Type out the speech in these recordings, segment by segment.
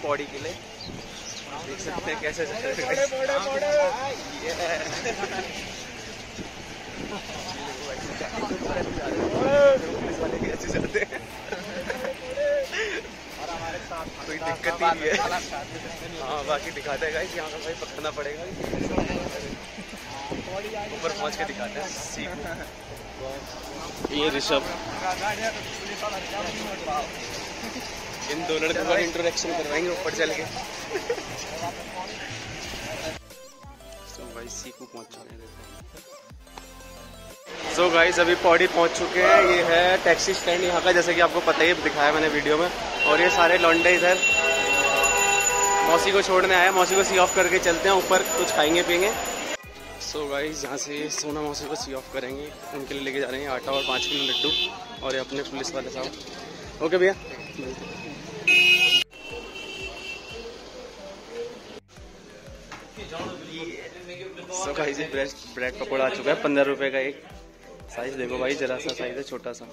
पौड़ी किले। देख सकते हैं कैसे कैसे चलते हैं। कोई दिक्कत ही नहीं है। हाँ बाकी दिखाते हैं गाइस, यहाँ का भाई पकड़ना पड़ेगा। ऊपर पहुँच के दिखाते हैं। ये ऋषभ, इन दो लड़कों का इंट्रोडक्शन करवाएंगे ऊपर चल के। तो भाई सीकू पहुँच चुके हैं। सो गाइस अभी पौड़ी पहुँच चुके हैं। ये है टैक्सी स्टैंड यहाँ का, जैसे कि आपको पता ही दिखाया मैंने वीडियो में। और ये सारे लौंडे इधर मौसी को छोड़ने आए। मौसी को सी ऑफ करके चलते हैं ऊपर, कुछ खाएंगे पियेंगे। सो गाइस यहाँ से सोना मौसी को सी ऑफ करेंगे। उनके लिए लेके जा रहे हैं आटा और 5 किलो लड्डू। और ये अपने पुलिस वाले साहब। ओके भैया। सो गाइस ब्रेड पकौड़ा आ चुका है, 15 रुपए का एक। साइज देखो भाई, जरा सा साइज है, छोटा सा।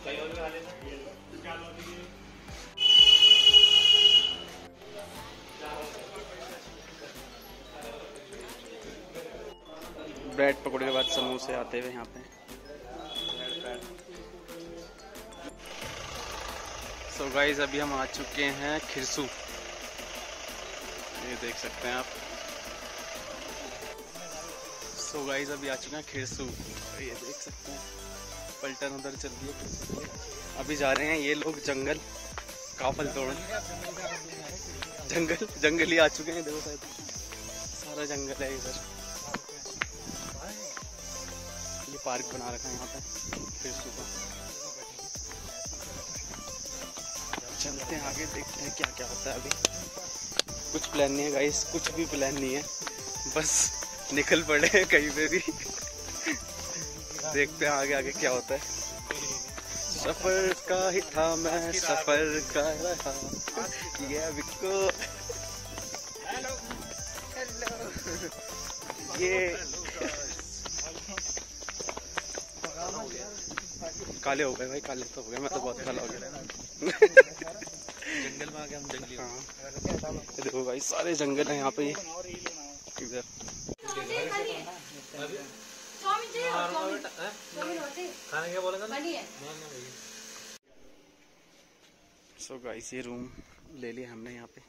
ब्रेड पकौड़े के बाद समोसे आते हुए यहाँ पे। सो गाइस अभी हम आ चुके हैं खिरसू। ये देख सकते हैं आप। सो गाइस अभी आ चुके हैं खिरसू। ये देख सकते हैं पलटन उधर चल रही है। अभी जा रहे हैं ये लोग जंगल काफल तोड़ने। जंगल ही आ चुके हैं। देखो शायद सारा जंगल है इधर। ये पार्क बना रखा है यहाँ पे खिरसू का। चलते हैं आगे, देखते हैं क्या क्या होता है। अभी कुछ प्लान नहीं है गाइस, कुछ भी प्लान नहीं है, बस निकल पड़े हैं कहीं पे भी। देखते हैं आगे आगे क्या होता है। सफर का ही था मैं, सफर का रहा ये बिको। ये काले हो गए भाई, काले तो हो गए। मैं तो बहुत काला हो गया। जंगल में आ गए हम। जंगली। हाँ देखो भाई सारे जंगल है यहाँ पे। इधर सो गाइस ये रूम ले लिया हमने यहाँ पे।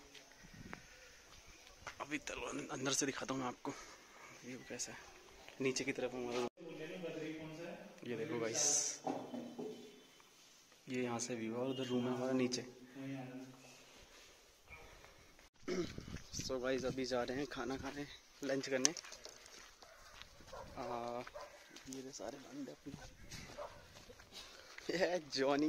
अभी अंदर से दिखाता हूँ मैं आपको व्यू कैसा है। नीचे की तरफ हमारा रूम। ये देखो गाइस, ये यहाँ से व्यू है। और उधर रूम है हमारा नीचे। सो गाइस अभी जा रहे हैं खाना खाने, लंच करने। ये सारे बंदे अपने। ये जॉनी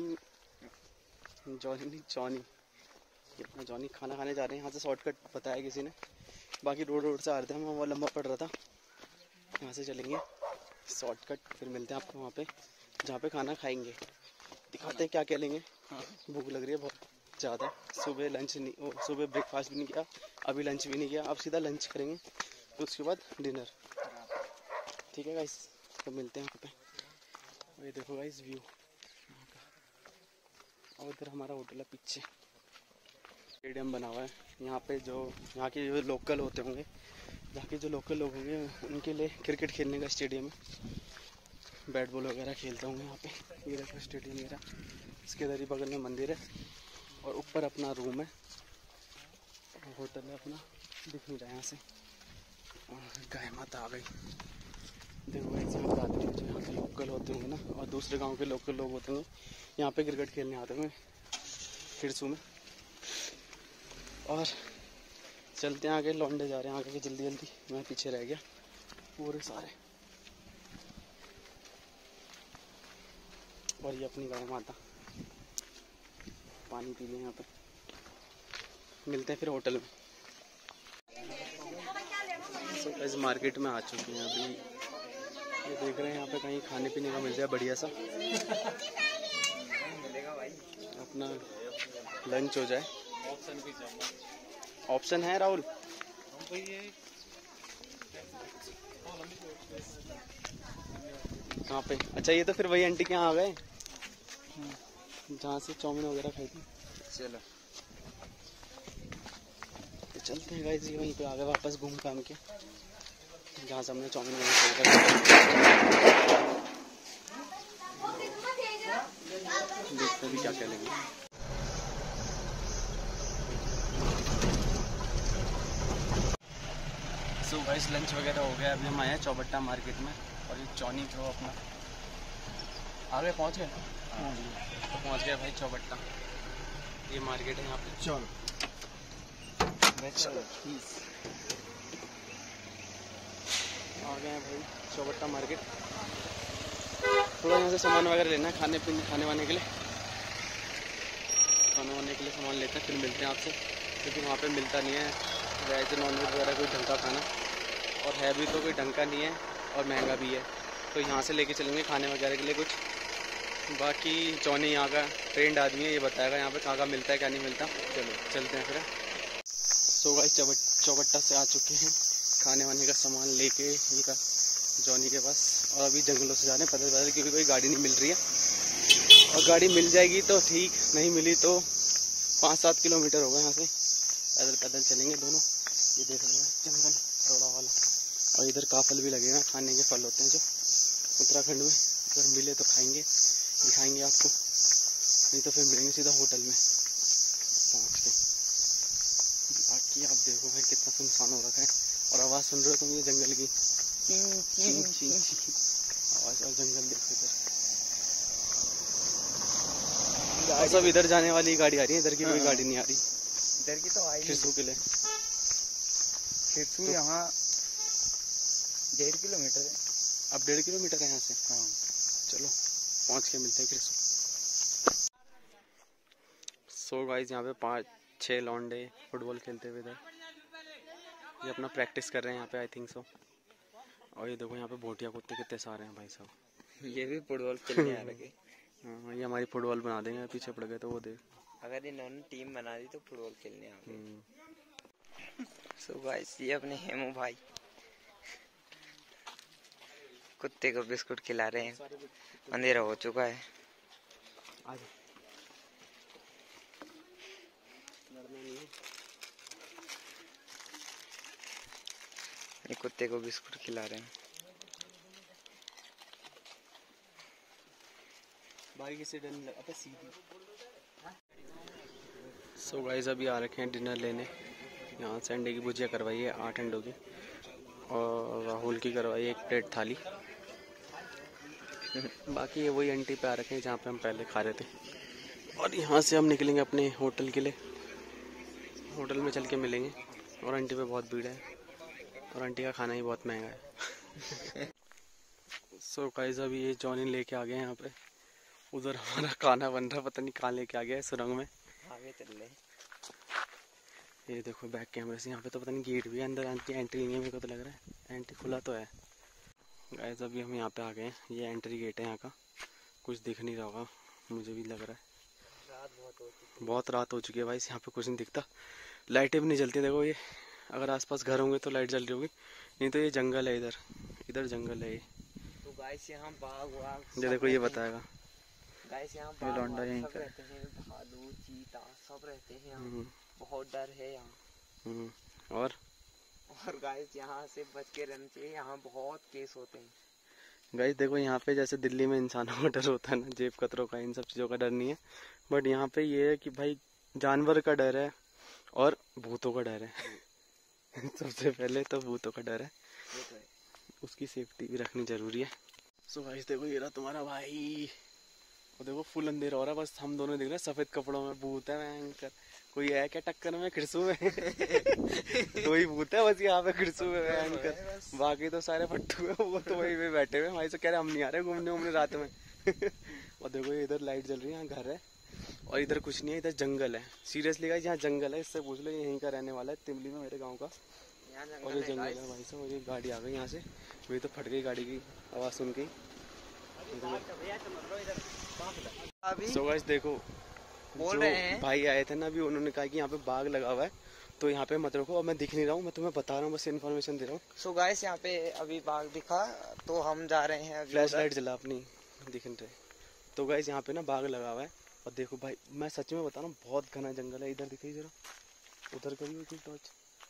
ये अपना जॉनी खाना खाने जा रहे हैं। यहाँ से शॉर्टकट बताया किसी ने, बाकी रोड से आ रहे थे हम। वो लंबा पड़ रहा था। यहाँ से चलेंगे शॉर्टकट, फिर मिलते हैं आपको वहाँ पे जहाँ पे खाना खाएंगे। दिखाते हैं क्या क्या लेंगे। भूख लग रही है बहुत ज़्यादा। सुबह लंच नहीं, सुबह ब्रेकफास्ट भी नहीं किया, अभी लंच भी नहीं किया। अब सीधा लंच करेंगे, तो उसके बाद डिनर। ठीक है गाइस, तो मिलते हैं वहाँ पे। ये देखो गाइस व्यू यहाँ का। और इधर हमारा होटल है पीछे। स्टेडियम बना हुआ है यहाँ पे। यहाँ के जो लोकल होते होंगे, यहाँ के जो लोकल लोग होंगे, उनके लिए क्रिकेट खेलने का स्टेडियम है। बैट बॉल वगैरह खेलते होंगे यहाँ पे। ये देखो स्टेडियम मेरा। इसके इधर ही बगल में मंदिर है और ऊपर अपना रूम है। होटल है अपना, दिख नहीं रहा है यहाँ से। और गाय माता आ गई। देखो भाई से बताते हैं जो यहाँ के लोकल होते होंगे ना, और दूसरे गांव के लोकल लोग होते होंगे, यहाँ पे क्रिकेट खेलने आते होंगे खिरसू में। और चलते हैं आगे, लौंडे जा रहे हैं आगे के जल्दी जल्दी। मैं पीछे रह गया पूरे सारे। और ये अपनी गाय माता पानी पी लें यहाँ पे। मिलते हैं फिर होटल में। इस मार्केट में आ चुके हैं अभी। ये देख रहे हैं यहाँ पे कहीं खाने पीने का मिल जाए बढ़िया सा, अपना लंच हो जाए। ऑप्शन है राहुल? कहाँ पे? अच्छा ये तो फिर वही आंटी के यहाँ आ गए जहाँ से चाउमीन वगैरह खाई थी। चलो चलते हैं गाइस, वहीं पे आ गए वापस घूम घाम के जहाँ से हमने चाउमीन देखते भी क्या क्या लगे। सो गाइस लंच वगैरह हो गया, अभी हम आए हैं चौबट्टा मार्केट में और ये चौनी प्रो अपना आगे पहुँच गए। तो पहुँच गए भाई चौबट्टा, ये मार्केट है यहाँ पे। चलो आ गए हैं भाई चौबट्टा मार्केट। थोड़ा यहाँ से सामान वगैरह लेना है खाने वाने के लिए, सामान लेते हैं, फिर मिलते हैं आपसे, क्योंकि वहाँ पे मिलता नहीं है वेज नॉन वेज वगैरह कोई ढंग का खाना, और है भी तो कोई ढंग का नहीं है और महंगा भी है। तो यहाँ से लेके चलेंगे खाने वगैरह के लिए कुछ। बाकी चौनी यहाँ का ट्रेंड आदमी है, ये बताएगा यहाँ पे कहाँ मिलता है क्या नहीं मिलता। चलो चलते हैं फिर। सो गाइस चौबट्टा से आ चुके हैं, खाने वाने का सामान लेके ये का जॉनी के पास, और अभी जंगलों से जा रहे हैं पैदल, क्योंकि कोई गाड़ी नहीं मिल रही है, और गाड़ी मिल जाएगी तो ठीक, नहीं मिली तो 5-7 किलोमीटर होगा यहाँ से, पैदल चलेंगे दोनों। ये देख रहे हैं जंगल थोड़ा वाला, और इधर काफल भी लगेगा, खाने के फल होते हैं जो उत्तराखंड में, अगर मिले तो खाएंगे, दिखाएंगे आपको, नहीं तो फिर मिलेंगे सीधा होटल में पहुँच के। बाकी आप देखो भाई कितना सुनसान हो रखा है, और आवाज़ सुन रहे हो तुम ये जंगल की, आवाज़, और जंगल देखो इधर, और सब इधर जाने वाली गाड़ी आ रही है, इधर की कोई गाड़ी नहीं आ रही। इधर की तो आई खिरसू के लिए, खिरसू यहाँ 1.5 किलोमीटर है। अब 1.5 किलोमीटर है यहाँ से। हाँ चलो पहुँच के मिलते हैं खिरसू। सो गाइस यहाँ पे 5-6 लौंडे फुटबॉल खेलते हुए इधर, ये अपना प्रैक्टिस कर रहे हैं यहाँ पे, आई थिंक सो। और ये देखो यहाँ पे भोटिया कुत्ते कितने सारे हैं भाई साहब, ये भी फुटबॉल खेलने आ रखे। हाँ ये हमारी फुटबॉल बना देंगे, पीछे पड़ गए तो वो देख, अगर इन्होंने टीम बना दी तो फुटबॉल खेलने आ गए। सो गाइस ये अपने हेमू भाई कुत्ते को बिस्कुट खिला रहे हैं, अंधेरा हो चुका है। ये कुत्ते को बिस्कुट खिला रहे हैं। सो गाइस अभी आ रखे हैं डिनर लेने, यहाँ से अंडे की भुजिया करवाई है 8 अंडों की, और राहुल की करवाई 1 प्लेट थाली। बाकी ये वही एंटी पे आ रखे हैं जहाँ पे हम पहले खा रहे थे, और यहाँ से हम निकलेंगे अपने होटल के लिए, होटल में चल के मिलेंगे। और आंटी पे बहुत भीड़ है, और आंटी का खाना ही बहुत महंगा है। सो गाइस अभी ये जॉनी लेके आ गए हैं यहाँ पे, उधर हमारा खाना बन रहा, पता नहीं कहाँ लेके आ गया है, सुरंग में आगे चल रहे। ये देखो बैक कैमरे से, यहाँ पे तो पता नहीं गेट भी है, अंदर एंट्री नहीं है, मेरे को तो लग रहा है एंट्री खुला तो है। गाइस अभी हम यहाँ पे आ गए हैं, ये एंट्री गेट है यहाँ का, कुछ दिख नहीं रहा होगा, मुझे भी लग रहा है बहुत रात हो चुकी है भाई, यहाँ पे कुछ नहीं दिखता, लाइटें भी नहीं जलती। देखो ये अगर आसपास घर होंगे तो लाइट जल रही होगी, नहीं तो ये जंगल है, इधर जंगल है ये। तो गाइस यहाँ बाघ ये देखो ये बताएगा, गाइस यहाँ बाघ सब रहते हैं, भालू चीता सब रहते हैं यहाँ, बहुत डर है यहाँ। और गाइस यहाँ से बच के रहना चाहिए, यहाँ बहुत केस होते हैं। गाइस देखो यहाँ पे जैसे दिल्ली में इंसानों का डर होता है ना, जेब कतरों का, इन सब चीज़ों का डर नहीं है, बट यहाँ पे ये है कि भाई जानवर का डर है और भूतों का डर है। सबसे पहले तो भूतों का डर है, उसकी सेफ्टी भी रखनी जरूरी है। सो गाइस देखो ये रहा तुम्हारा भाई, और देखो फुल अंधेरा हो रहा है, बस हम दोनों दिख रहे हैं सफेद कपड़ों में, भूत है भयंकर, कोई है क्या टक्कर में खिरसू में? कोई भूत है बस यहाँ पे खिरसू में भयंकर, बाकी तो सारे फट्टू है, वो तो वहीं पे बैठे हुए, भाई से कह रहे हम नहीं आ रहे घूमने रात में। और देखो ये इधर लाइट जल रही है, यहाँ घर है, और इधर कुछ नहीं है, इधर जंगल है। सीरियसली गाइस यहाँ जंगल है, इससे पूछ लो, यहीं का रहने वाला है, तिमली में, मेरे गाँव का, और ये जंगल है भाई साहब। और ये गाड़ी आ गई यहाँ से, वही तो फट गई गाड़ी की आवाज़ सुन के। सो गाइस देखो बोल रहे हैं भाई आए थे ना अभी, उन्होंने कहा कि यहाँ पे बाघ लगा हुआ है, तो यहाँ पे मत रखो, और मैं दिख नहीं रहा हूँ, मैं तुम्हें बता रहा हूँ, बस इन्फॉर्मेशन दे रहा हूँ। सो गाइस यहाँ पे अभी बाघ दिखा, तो हम जा रहे हैं, फ्लैश लाइट जला अपनी, दिख नहीं रहे। तो गाइस यहाँ पे ना बाघ लगा हुआ है, और देखो भाई मैं सच में बता रहा हूँ बहुत घना जंगल है, इधर दिखाई जरा, उधर कभी टॉर्च,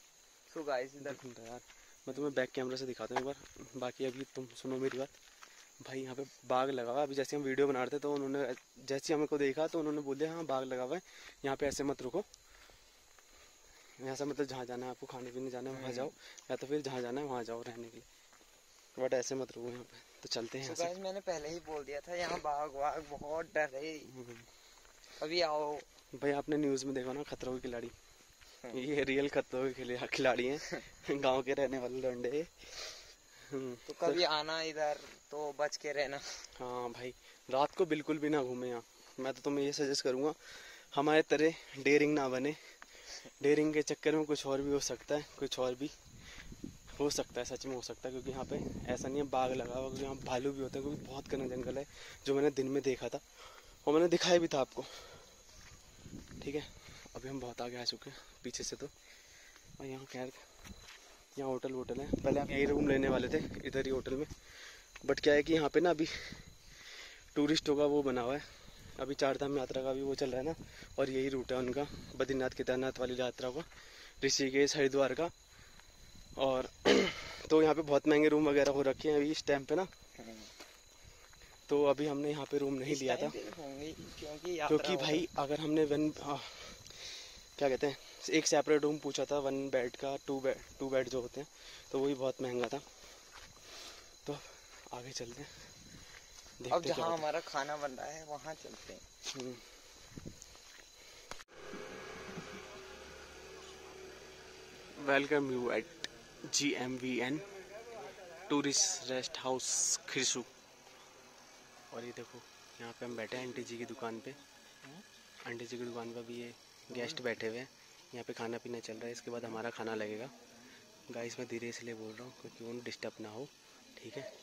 तो गाइस इधर यार मैं तुम्हें बैक कैमरा से दिखाता हूँ एक बार। बाकी अभी तुम सुनो मेरी बात भाई, यहाँ पे बाग लगा हुआ है। अभी जैसे हम वीडियो बना रहे थे तो उन्होंने जैसे ही हमको देखा तो उन्होंने बोल दिया हाँ बाग लगा हुआ है, यहाँ पे ऐसे मत रुको, यहाँ से मतलब जहाँ जाना है आपको, खाने पीने जाना है वहाँ जाओ, या तो फिर जहाँ जाना है वहाँ जाओ रहने के लिए, बट ऐसे मत रुको यहाँ पे। तो चलते हैं। गाइस मैंने पहले ही बोल दिया था यहाँ बाग वाग बहुत डर है, अभी आओ। भाई आपने न्यूज़ में देखा ना खतरों के खिलाड़ी, ये रियल खतरों के खिलाड़ी हैं गांव के रहने वाले लौंडे। तो कभी आना इधर तो बच के रहना। हाँ भाई रात को बिल्कुल भी ना घूमे यहाँ। मैं तो तुम्हें ये सजेस्ट करूँगा हमारे तरह डेयरिंग ना बने, डेयरिंग के चक्कर में कुछ और भी हो सकता है, कुछ और भी हो सकता है, सच में हो सकता है। क्योंकि यहाँ पे ऐसा नहीं है बाग लगा हुआ, क्योंकि यहाँ भालू भी होता है, क्योंकि बहुत घना जंगल है जो मैंने दिन में देखा था और मैंने दिखाया भी था आपको, ठीक है। अभी हम बहुत आगे आ चुके हैं पीछे से तो। और यहाँ खैर यहाँ होटल है, पहले हम यही रूम लेने वाले थे इधर ही होटल में, बट क्या है कि यहाँ पे ना अभी टूरिस्टों का वो बना हुआ है, अभी 4 धाम यात्रा का भी वो चल रहा है ना, और यही रूट है उनका बद्रीनाथ केदारनाथ वाली यात्रा का, ऋषिकेश हरिद्वार का। और तो यहाँ पे बहुत महंगे रूम वगैरह हो रखे हैं अभी इस टाइम पे ना, तो अभी हमने यहाँ पे रूम नहीं लिया था क्योंकि भाई अगर हमने क्या कहते हैं एक सेपरेट रूम पूछा था 1 बेड का, 2 बेड जो होते हैं, तो वही बहुत महंगा था। तो आगे चलते हैं, अब जहाँ हमारा खाना बन रहा है वहाँ चलते हैं। Welcome you at GMVN tourist rest house Khirsu. और ये देखो यहाँ पे हम बैठे हैं आंटी जी की दुकान पे, आंटी जी की दुकान पे भी ये गेस्ट बैठे हुए हैं, यहाँ पे खाना पीना चल रहा है, इसके बाद हमारा खाना लगेगा। गाइस मैं धीरे इसलिए बोल रहा हूँ क्योंकि उन्हें डिस्टर्ब ना हो, ठीक है।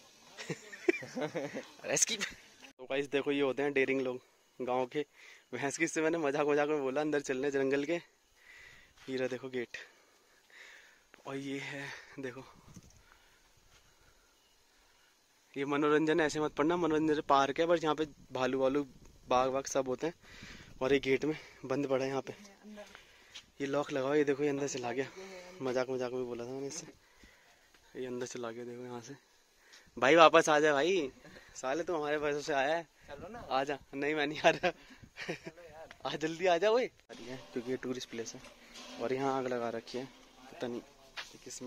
तो गाइस देखो ये होते हैं डेयरिंग लोग गांव के। भैंस की से मैंने मजाक में बोला अंदर चलने जंगल के, हीरा देखो गेट। और ये है देखो ये मनोरंजन ऐसे मत पढ़ना, मनोरंजन पार्क है, बस यहाँ पे भालू वालू बाघ वाघ सब होते हैं। और ये गेट में बंद पड़ा है, यहाँ पे ये लॉक लगा हुआ, ये देखो ये अंदर चला गया, मजाक में बोला था मैंने इससे, ये अंदर चला गया देखो यहाँ से। भाई वापस आ जा भाई, साले तू हमारे पैसों से आया है, चलो ना आ जा। नहीं मैं नहीं आ रहा आ जल्दी आ जा ओए, क्योंकि ये टूरिस्ट प्लेस है। और यहाँ आग लगा रखी है, पता नहीं किसमें।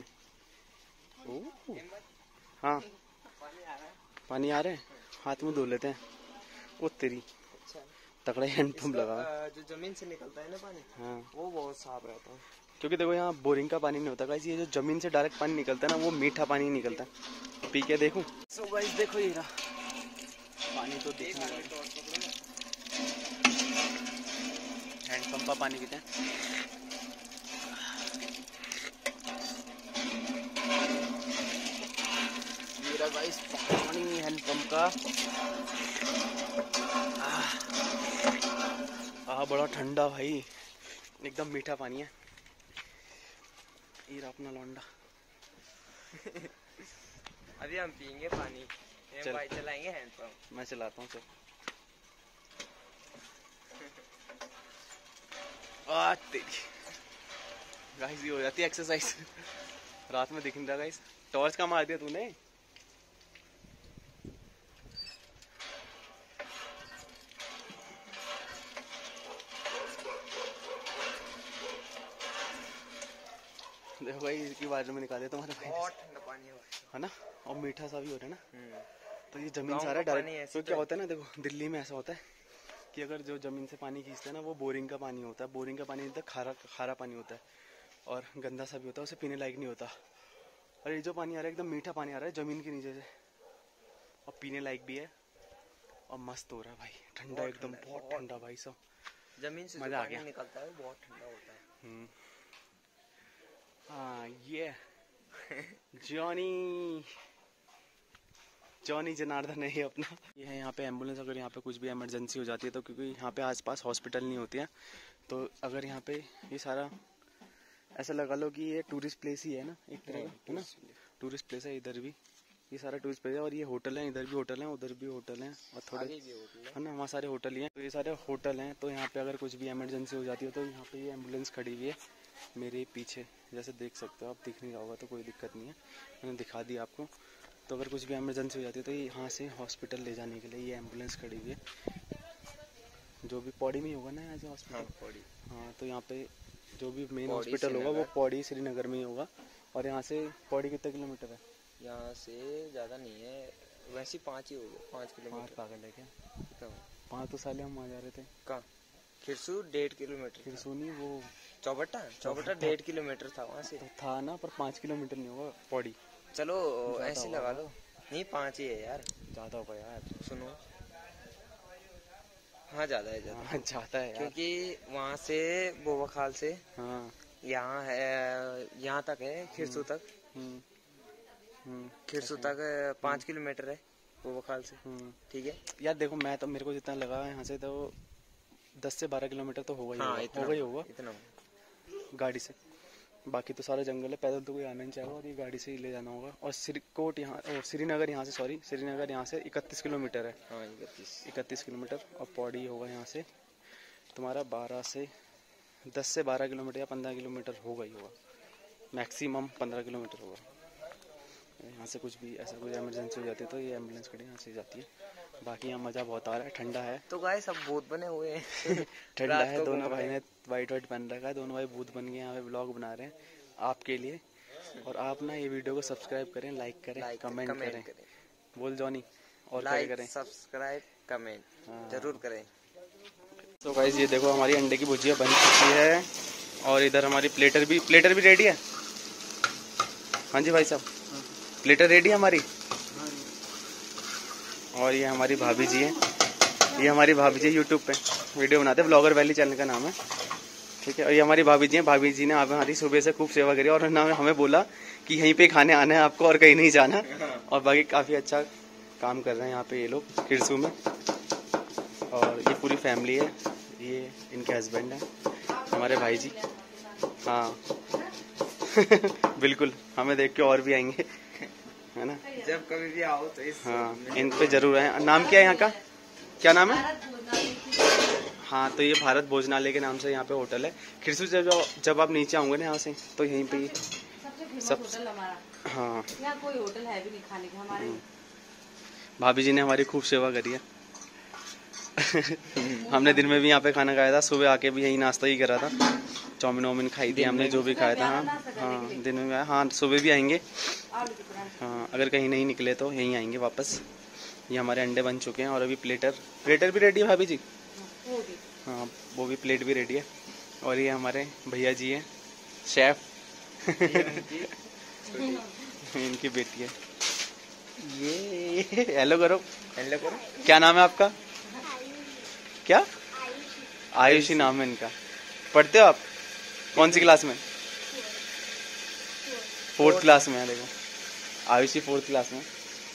हाँ पानी आ रहा है, हाथ में धो लेते हैं। वो तेरी तगड़ा हैंडपंप लगा, जो जमीन से निकलता है ना पानी, हाँ वो बहुत साफ रहता है। क्योंकि देखो यहाँ बोरिंग का पानी नहीं होता गाइस, ये जो जमीन से डायरेक्ट पानी निकलता है ना वो मीठा पानी निकलता है। पी के देखो। सो गाइस देखो ये रहा पानी, तो देखना हैंडपंप का पानी पीते हैं। ये गाइस पानी हैंडपंप का, बड़ा ठंडा भाई, एकदम मीठा पानी है। ये अपना लौंडा अभी हम पियेंगे पानी, भाई चलाएंगे हैंडपंप। मैं चलाता हूँ, चल। तेरी गाइस ये हो जाती है एक्सरसाइज, रात में दिख नहीं रहा गाइस, टॉर्च का मार दिया तूने। देखो भाई इसकी बाजू में निकाले तुम्हारे भाई, बहुत ठंडा पानी है ना, और मीठा सा भी हो रहा है ना। तो ये जमीन से आ रहा है डायरेक्ट। तो क्या होता है ना, देखो दिल्ली में ऐसा होता है कि अगर जो जमीन से पानी खींचते हैं ना वो बोरिंग का पानी होता है, बोरिंग का पानी खारा पानी होता है और गंदा सा भी होता है, उसे पीने लायक नहीं होता। और ये जो पानी आ रहा है एकदम मीठा पानी आ रहा है जमीन के नीचे से, और पीने लायक भी है और मस्त हो रहा है भाई, ठंडा एकदम, बहुत ठंडा भाई सब, जमीन से मजा आ गया, निकलता है बहुत ठंडा होता है। हाँ ये जॉनी जनार्दन है ये अपना। ये है यहाँ पे एम्बुलेंस, अगर यहाँ पे कुछ भी इमरजेंसी हो जाती है तो, क्योंकि यहाँ पे आसपास हॉस्पिटल नहीं होती है, तो अगर यहाँ पे ये सारा ऐसा लगा लो कि ये टूरिस्ट प्लेस ही है ना, एक तरह का है ना, टूरिस्ट प्लेस है। इधर भी ये सारा टूरिस्ट प्लेस है, और ये होटल है, इधर भी होटल है, उधर भी होटल है, और थोड़े है ना वहाँ सारे होटल ही हैं। तो ये सारे होटल हैं, तो यहाँ पे अगर कुछ भी इमरजेंसी हो जाती है तो यहाँ पे ये एम्बुलेंस खड़ी हुई है, मेरे पीछे जैसे देख सकते हो आप, दिख नहीं रहा होगा तो कोई दिक्कत नहीं है, मैंने दिखा दिया आपको। तो अगर कुछ भी इमरजेंसी हो जाती है तो यहाँ से हॉस्पिटल ले जाने के लिए ये एम्बुलेंस खड़ी हुई है, जो भी पौड़ी में ही होगा ना यहाँ से हॉस्पिटल। हाँ पौड़ी। हाँ तो यहाँ पे जो भी मेन हॉस्पिटल होगा वो पौड़ी श्रीनगर में ही होगा। और यहाँ से पौड़ी कितने किलोमीटर है? यहाँ से ज़्यादा नहीं है, वैसे 5 ही होगा, 5 किलोमीटर। पागल है क्या? कितना? 5 तो साले हम आ जा रहे थे। कहाँ? खिरसू 1.5 किलोमीटर। खिरसू नहीं, वो चौबट्टा 1.5 किलोमीटर था वहाँ से। तो था ना, पर 5 किलोमीटर नहीं होगा पौड़ी। चलो ऐसे लगा लो, नहीं 5 ही है यार, ज़्यादा होगा यार। सुनो, हाँ ज़्यादा है, ज़्यादा। हाँ ज़्यादा है यार। क्योंकि वहाँ से बोबाखाल से हाँ यहाँ है, यहाँ तक है खिरसू तक। खिरसू तक 5 किलोमीटर है बोबाखाल से। ठीक है यार। देखो मैं तो, मेरे को जितना लगा यहाँ से तो 10 से 12 किलोमीटर तो होगा ही। हाँ, होगा इतना गाड़ी से। बाकी तो सारा जंगल है, पैदल तो कोई आना नहीं चाहेगा, और ये गाड़ी से ही ले जाना होगा। और श्रीनगर यहाँ से, श्रीनगर यहाँ से 31 किलोमीटर है। हाँ 31 किलोमीटर। और पौड़ी होगा यहाँ से तुम्हारा 10 से 12 किलोमीटर या 15 किलोमीटर होगा ही होगा, मैक्सिमम 15 किलोमीटर होगा। यहाँ से कुछ भी ऐसा कुछ इमरजेंसी हो जाती है तो ये एम्बुलेंस खड़ी यहाँ से जाती है। बाकी यहाँ मज़ा बहुत आ रहा है, ठंडा है। तो गाइस सब भूत बने हुए हैं। ठंडा है, दोनों भाई ने वाइट पहन रखा है, दोनों भाई भूत बन गए यहाँ पे ब्लॉग बना रहे हैं आपके लिए। और आप ना ये वीडियो को सब्सक्राइब करें, लाइक करें, कमेंट करें। बोल जॉनी, और क्या करें? सब्सक्राइब कमेंट जरूर करें। तो गाइस ये देखो हमारी अंडे की भुजिया बन चुकी है, और इधर हमारी प्लेटर भी रेडी है। हाँ जी भाई साहब, प्लेटर रेडी है हमारी। और ये हमारी भाभी जी है, ये हमारी भाभी जी यूट्यूब पे वीडियो बनाते हैं, ब्लॉगर वैली चैनल का नाम है। ठीक है। और ये हमारी भाभी जी हैं, भाभी जी ने हमारी सुबह से खूब सेवा करी, और ना हमें बोला कि यहीं पे खाने आना है आपको और कहीं नहीं जाना। और बाकी काफ़ी अच्छा काम कर रहे हैं यहाँ पे ये लोग खिरसू में। और ये पूरी फैमिली है, ये इनके हस्बैंड हैं, हमारे भाई जी। हाँ बिल्कुल, हमें देख के और भी आएंगे, है ना? जब कभी भी आओ तो इस हाँ इन पे जरूर आए। नाम क्या है यहाँ का, क्या नाम है? हाँ तो ये भारत भोजनालय के नाम से यहाँ पे होटल है खिरसू से। जब आप नीचे आओगे ना यहाँ से तो यहीं पे सब। हाँ यहाँ कोई होटल है भी नहीं खाने के हमारे। भाभी जी ने हमारी खूब सेवा करी है। हमने दिन में भी यहाँ पे खाना खाया था, सुबह आके भी यही नाश्ता ही करा था, चाउमीन वाउमीन खाई थी हमने, जो भी खाया था। हाँ दिन में आया, हाँ सुबह भी आएंगे। हाँ अगर कहीं नहीं निकले तो यहीं आएंगे वापस। ये हमारे अंडे बन चुके हैं, और अभी प्लेटर भी रेडी है भाभी जी। हाँ वो भी प्लेट भी रेडी है। और ये हमारे भैया जी हैं, शेफ। इनकी बेटी है ये। हेलो करो, हेलो करो। क्या नाम है आपका? क्या? आयुषी नाम है इनका। पढ़ते हो आप? कौन सी क्लास में? 4th क्लास में है। देखो आयुषी 4th क्लास में।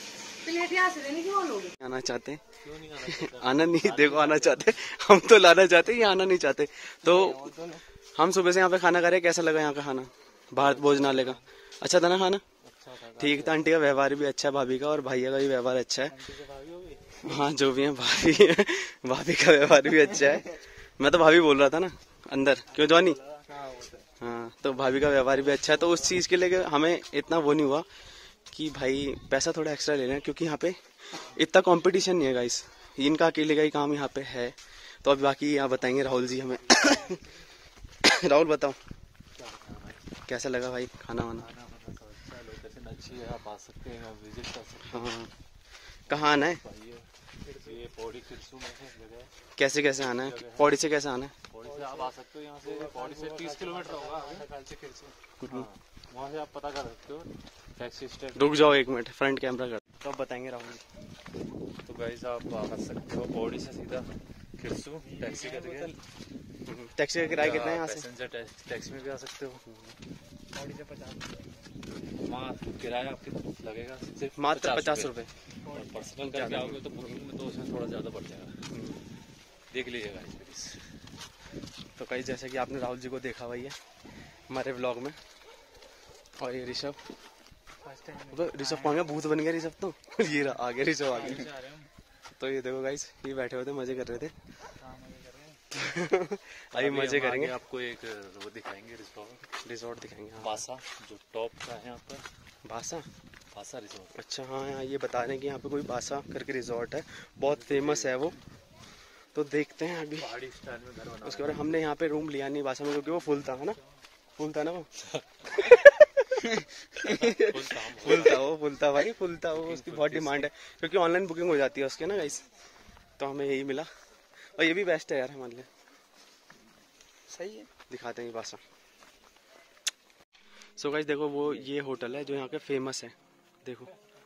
आना चाहते? क्यों नहीं आना चाहते? आना नहीं, देखो आना चाहते, हम तो लाना चाहते, ये आना नहीं चाहते। तो हम सुबह से यहाँ पे खाना खा रहे हैं। कैसा लगा यहाँ का खाना, भारत भोजनालय का? अच्छा था ना खाना? ठीक था। आंटी का व्यवहार भी अच्छा है, भाभी का, और भैया का भी व्यवहार अच्छा है। हाँ जो भी है भाभी है, भाभी का व्यवहार भी अच्छा है। मैं तो भाभी बोल रहा था ना अंदर, क्यों जॉनी? हाँ तो भाभी का व्यवहार भी अच्छा है, तो उस चीज़ के लिए हमें इतना वो नहीं हुआ कि भाई पैसा थोड़ा एक्स्ट्रा ले लें, क्योंकि यहाँ पे इतना कंपटीशन नहीं है गाइस, इनका अकेले का ही काम यहाँ पे है। तो अभी बाकी यहाँ बताएंगे राहुल जी हमें। राहुल बताओ कैसा लगा भाई खाना वाना? अच्छी है, आप आ सकते हैं, आप विजिट कर सकते हैं। हाँ कहाँ आना है? ये पौड़ी खिरसू में है जगह। कैसे आना है? पौड़ी से कैसे आना है? पौड़ी से आप आ सकते हो, यहाँ से पौड़ी से 30 किलोमीटर होगा आगे खिरसू। वहाँ से आप पता कर सकते हो टैक्सी स्टैंड। रुक जाओ 1 मिनट, फ्रंट कैमरा कर तो बताएंगे राहुल जी। तो गाइस आप आ सकते हो पौड़ी से सीधा खिरसू, टैक्सी करके। टैक्सी का किराया कितना है यहाँ से? पैसेंजर टैक्सी में भी आ सकते हो। पौड़ी से 50 वहाँ किराया आपके लगेगा सिर्फ मात्र 50 रुपये। और पर्सनल करके आओगे तो बुकिंग में तो उसमें थोड़ा ज़्यादा बढ़ जाएगा, देख लीजिएगा प्लीज। तो कई जैसे कि आपने राहुल जी को देखा हुआ है हमारे व्लॉग में। और ये ऋषभ, ऋषभ कौन गया? भूत बन गया ऋषभ तो। ये रहा, आ गया ऋषभ, आ गया। तो ये देखो गाइस, ये बैठे हुए थे, मजे कर रहे थे। अभी मजे करेंगे। आपको एक वो दिखाएंगे, रिजॉर्ट दिखाएंगे। हाँ। बासा जो टॉप का है यहाँ पर, बासा रिजॉर्ट। अच्छा हाँ यहाँ ये बता रहे हैं कि यहाँ पे कोई बासा करके रिजॉर्ट है, बहुत फेमस है वो। तो देखते हैं अभी पहाड़ी स्टाइल में घर बना। उसके बाद हमने यहाँ पे रूम लिया नहीं बासा में, क्योंकि वो फुल था, है ना? फुल था ना वो फुल था भाई, फुल था वो। उसकी बहुत डिमांड है, क्योंकि ऑनलाइन बुकिंग हो जाती है उसके ना गाइस। तो हमें यही मिला, और ये भी बेस्ट है यार हमारे लिए। सही है, दिखाते हैं बासा। सो गाइस देखो, वो ये होटल है जो यहाँ के फेमस है, देखो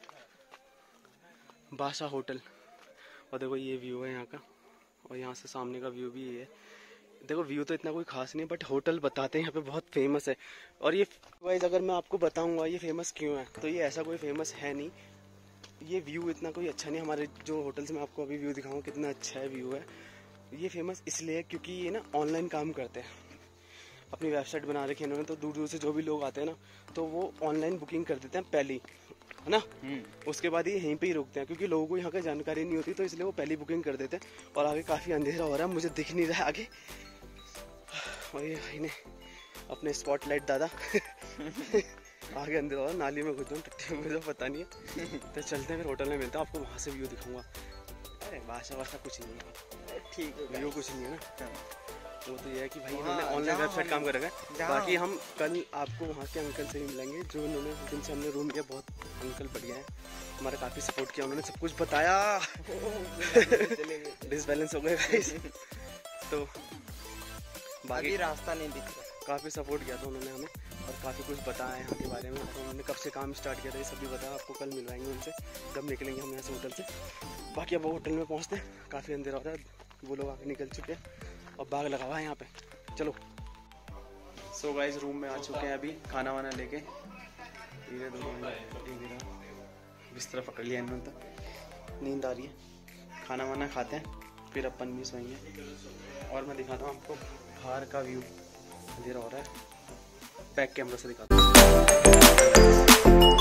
बासा होटल। और देखो ये व्यू है यहाँ का, और यहाँ से सामने का व्यू भी ये है। देखो व्यू तो इतना कोई खास नहीं, बट होटल बताते हैं यहाँ पे बहुत फेमस है। और ये गाइस अगर मैं आपको बताऊंगा ये फेमस क्यों है, तो ये ऐसा कोई फेमस है नहीं। ये व्यू इतना कोई अच्छा नहीं, हमारे जो होटल से मैं आपको अभी व्यू दिखाऊंगा कितना अच्छा है व्यू है। ये फेमस इसलिए है क्योंकि ये ना ऑनलाइन काम करते हैं, अपनी वेबसाइट बना रखी है इन्होंने। तो दूर दूर से जो भी लोग आते हैं ना, तो वो ऑनलाइन बुकिंग कर देते हैं पहले, है ना? उसके बाद ये यहीं पे ही रुकते हैं, क्योंकि लोगों को यहाँ का जानकारी नहीं होती, तो इसलिए वो पहली बुकिंग कर देते हैं। और आगे काफ़ी अंधेरा हो रहा है, मुझे दिख नहीं रहा है आगे। और ये भाई ने अपने स्पॉटलाइट दादा आगे अंधेरा हो रहा है, नाली में घुस जाऊँ, टट्टी में घुस जाऊँ, पता नहीं है। तो चलते हैं फिर होटल में मिलते हैं, आपको वहाँ से व्यू दिखाऊंगा। अरे बासा वासा कुछ नहीं है, ठीक है, व्यू कुछ नहीं है ना। वो तो ये है कि भाई इन्होंने ऑनलाइन वेबसाइट काम कर रखा है। बाकी हम कल आपको वहाँ के अंकल से ही मिलेंगे, जो उन्होंने जिनसे हमने रूम लिया। बहुत अंकल बढ़िया है, हमारा काफ़ी सपोर्ट किया, उन्होंने सब कुछ बताया। डिसबैलेंस हो गए गाइस। तो बाकी रास्ता नहीं दिख रहा, काफ़ी सपोर्ट किया था उन्होंने हमें, और काफ़ी कुछ बताया यहाँ के बारे में। तो उन्होंने कब से काम स्टार्ट किया था ये सब भी बताया। आपको कल मिलवाएंगे उनसे जब निकलेंगे हम यहाँ से होटल से। बाकी अब वो होटल में पहुँचते हैं, काफ़ी अंधेरा हो रहा है, वो लोग आगे निकल चुके हैं और बाग लगा हुआ है यहाँ पे। चलो सो गाइस रूम में आ चुके हैं अभी, खाना वाना लेके। धीरे धीरे बिस्तर पकड़ लिया इन्होंने, तो नींद आ रही है। खाना वाना खाते हैं फिर अपन भी सोएंगे। और मैं दिखाता हूँ आपको बाहर का व्यू, अंधेरा हो रहा है, बैक कैमरा से दिखाता हूँ।